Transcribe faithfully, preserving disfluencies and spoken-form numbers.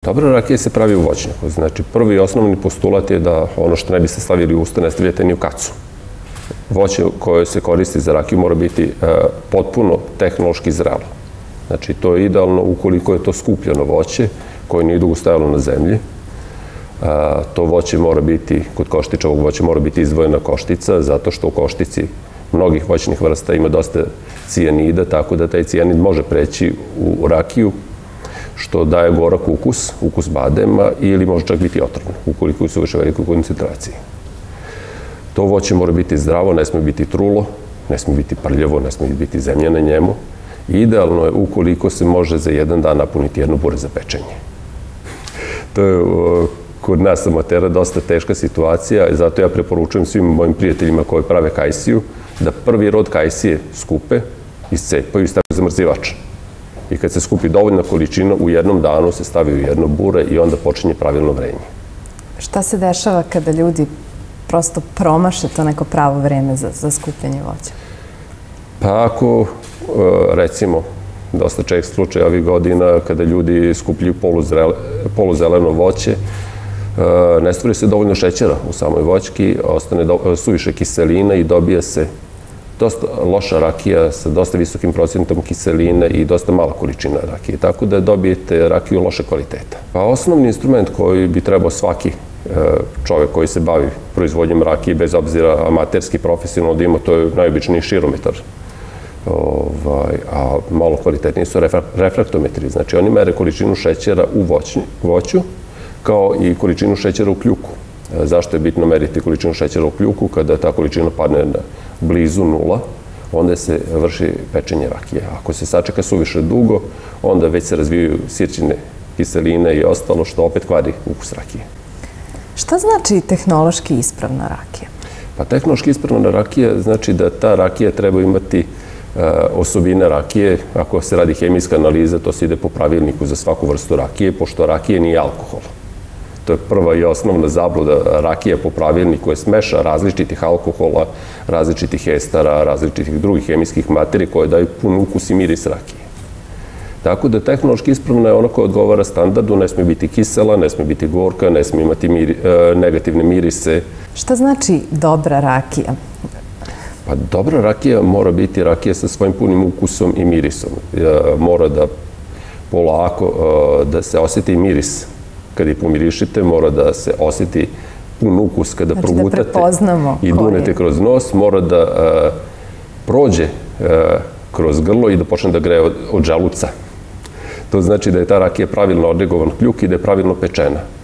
Dobra rakija se pravi u voćnjaku. Znači, prvi i osnovni postulat je da ono što ne biste stavili u usta ne stavljate ni u kacu. Voće koje se koristi za rakiju mora biti potpuno tehnološki zrelo. Znači, to je idealno ukoliko je to skupljeno voće koje nije dugo stajalo na zemlji. To voće mora biti, kod koštičevog voća mora biti izdvojena koštica, zato što u koštici mnogih voćnih vrsta ima dosta cijanida, tako da taj cijanid može preći u rakiju, što daje gorak ukus, ukus badema, ili može čak biti otrovno, ukoliko je suviše velikoj koncentraciji. To voće mora biti zdravo, ne sme biti trulo, ne sme biti prljavo, ne sme biti zemlja na njemu. Idealno je ukoliko se može za jedan dan napuniti jedno bure za pečenje. To je kod nas amatera dosta teška situacija i zato ja preporučujem svim mojim prijateljima koji prave kajsiju da prvi rod kajsije skupe, iscepaju i stave zamrzivač. I kad se skupi dovoljna količina, u jednom danu se stavi u jedno bure i onda počinje pravilno vrenje. Šta se dešava kada ljudi prosto promaše to neko pravo vreme za skupljanje voća? Pa ako, recimo, dosta čest slučaj ovih godina kada ljudi skupljaju poluzeleno voće, ne stvori se dovoljno šećera u samoj voćki, ostane suviše kiselina i dobija se dosta loša rakija sa dosta visokim procentom kiseline i dosta mala količina rakije, tako da dobijete rakiju loše kvaliteta. Pa osnovni instrument koji bi trebao svaki čovek koji se bavi proizvodnjom rakije, bez obzira amaterski, profesionalno da ima, to je najobičniji širometar. A malo kvalitetniji su refraktometri. Znači, oni mere količinu šećera u voću, kao i količinu šećera u kljuku. Zašto je bitno meriti količinu šećera u kljuku? Kada ta količina padne na blizu nula, onda se vrši pečenje rakije. Ako se sačeka suviše dugo, onda već se razvijaju sirćine kiseline i ostalo, što opet kvari ukus rakije. Šta znači tehnološki ispravna rakija? Pa tehnološki ispravna rakija znači da ta rakija treba imati osobine rakije. Ako se radi hemijska analiza, to se ide po pravilniku za svaku vrstu rakije, pošto rakije nije alkohol. To je prva i osnovna zabluda. Rakija po pravilniku je smeša različitih alkohola, različitih estera, različitih drugih hemijskih materija koje daju pun ukus i miris rakije. Tako da tehnološki ispravna je ona koja odgovara standardu, ne sme biti kisela, ne sme biti gorka, ne sme imati negativne mirise. Šta znači dobra rakija? Pa dobra rakija mora biti rakija sa svojim punim ukusom i mirisom. Mora da polako, da se osjeti miris kad je pomirišite, mora da se osjeti pun ukus kada progutate i dunete kroz nos, mora da prođe kroz grlo i da počne da greje od želuca. To znači da je ta rakija pravilno odregovan kljuk i da je pravilno pečena.